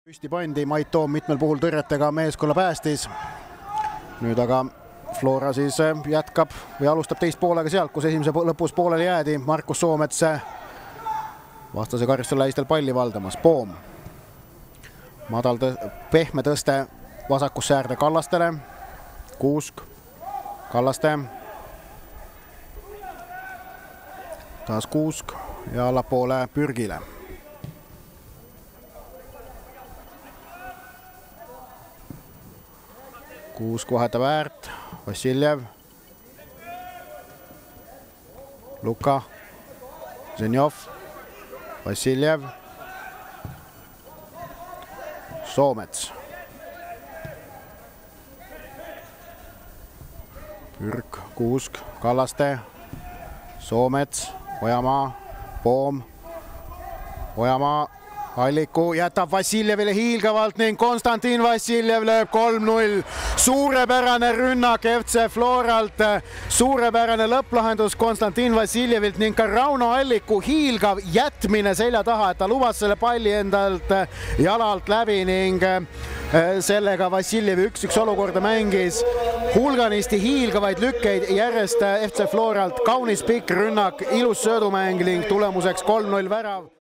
Püsti pandi, Mait Toom mitmel puhul tõrjetega meeskonna päästis. Nüüd aga Flora siis jätkab või alustab teist poolega sealt, kus esimese lõpus pooleli jäädi. Markus Soomets vastase karjustel lähistel palli valdamas. Poom. Madal pehme tõste vasakusse äärde Kallastele. Kuusk. Kallaste. Taas Kuusk ja allapoole Pürgile. Kuusk vahetab äärt, Vassiljev, Luka, Zenjov, Vassiljev, Soomets, Pürk, Kuusk, Kallaste, Soomets, Ojamaa, Poom, Ojamaa, Alliku jätab Vassiljevile hiilgavalt ning Konstantin Vassiljev lööb 3-0. Suurepärane rünnak FC Floralt, suurepärane lõpplahendus Konstantin Vassiljevilt ning ka Rauno Alliku hiilgav jätmine selja taha, et ta lubas selle palli endalt jalalt läbi ning sellega Vassiljevi 1-1 olukorda mängis. Hulganisti hiilgavaid lükkeid järjest FC Floralt, kaunis pikk rünnak, ilus söödumäng ning tulemuseks 3-0 värav.